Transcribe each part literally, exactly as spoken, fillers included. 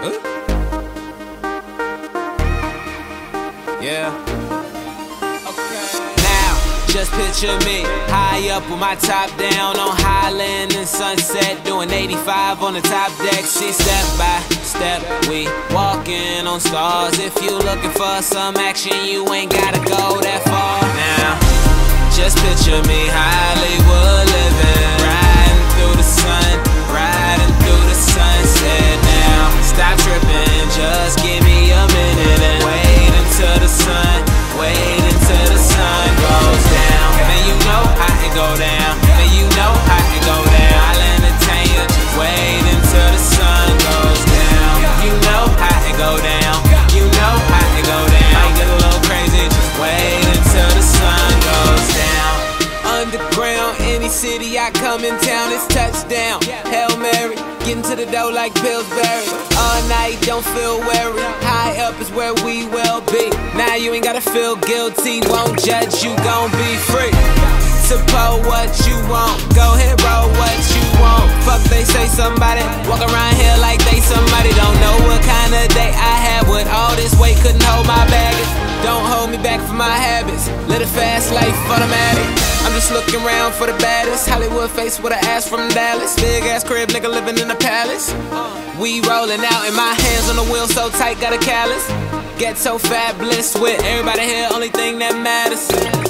Yeah. Okay. Now, just picture me high up with my top down on Highland and Sunset, doing eighty-five on the top deck. See, step by step, we walking on stars. If you looking for some action, you ain't gotta go that far. Now, just picture me Hollywood living, riding through the sun, riding through the sunset. Now, stop tripping, just give me a minute and wait until the sun, wait until the sun goes down. Then you know how it go down, then you know how it go down. I'll entertain you, just wait until the sun goes down. You know how it go down, you know how it go down. Might get a little crazy, just wait until the sun goes down. Underground, any city I come in town, it's touchdown. Hail Mary, getting to the dough like Pillsbury. All night, don't feel weary. High up is where we will be. Now you ain't gotta feel guilty, won't judge, you gon' be free. Suppose what you want, go ahead, roll what you want. Fuck, they say somebody, walk around here like they somebody. Don't know what kind of day I had with all this weight, couldn't hold my baggage. Don't hold me back for my habits, live a fast life, automatic. I'm just looking around for the baddest Hollywood face with an ass from Dallas. Big ass crib, nigga living in a palace. We rolling out and my hands on the wheel so tight, got a callus. Get so fabulous with everybody here, only thing that matters.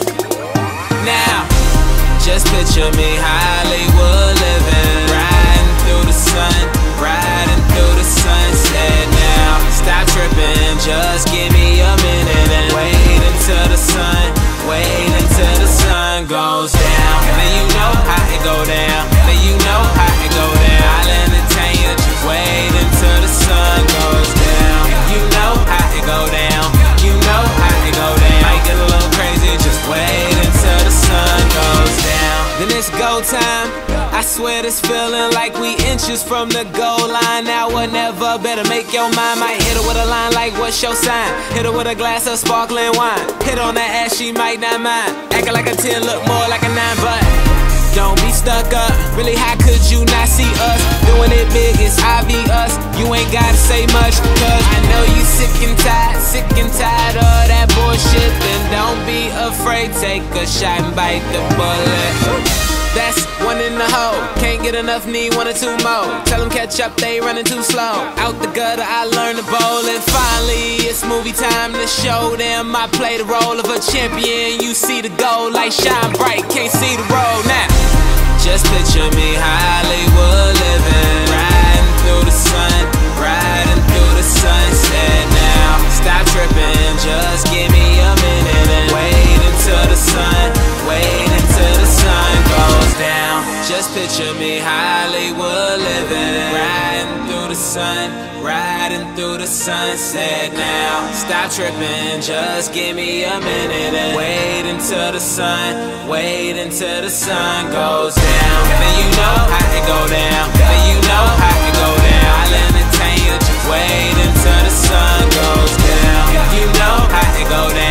Now, just picture me Hollywood living, riding through the sun, riding through the sunset. Now, stop tripping, just give me a minute and wait until the sun, wait until the sun goes down. Then you know how it go down, then you know how it go down. I'll entertain you, just wait until the sun goes down. You know how it go down, you know how it go down. Might get a little crazy, just wait until the sun goes down. Then it's go time, I swear this feeling like we inches from the goal line. Now or never, better make your mind. Might hit her with a line like what's your sign. Hit her with a glass of sparkling wine. Hit on that ass, she might not mind. Acting like a ten, look more like a nine, but don't be stuck up. Really, how could you not see us? Doing it big, it's obvious. You ain't gotta say much, cause I know you sick and tired, sick and tired of that bullshit. Then don't be afraid, take a shot and bite the bullet. That's one in the hole, can't get enough, need one or two more. Tell them catch up, they running too slow. Out the gutter, I learned to bowl. And finally, it's movie time to show them I play the role of a champion. You see the goal, like shine bright, can't see the road now. Just picture me Hollywood living, riding through the sun, riding through the sunset. Now, stop tripping, just give me a minute and wait until the sun, wait until the sun goes down. Just picture me Hollywood living, riding through the sun, riding through the sunset. Now, stop tripping, just give me a minute and wait until the sun, wait until the sun goes down. Then you know how it go down, then you know how it go down. I'll entertain you, just wait until the sun goes down. You know how it go down.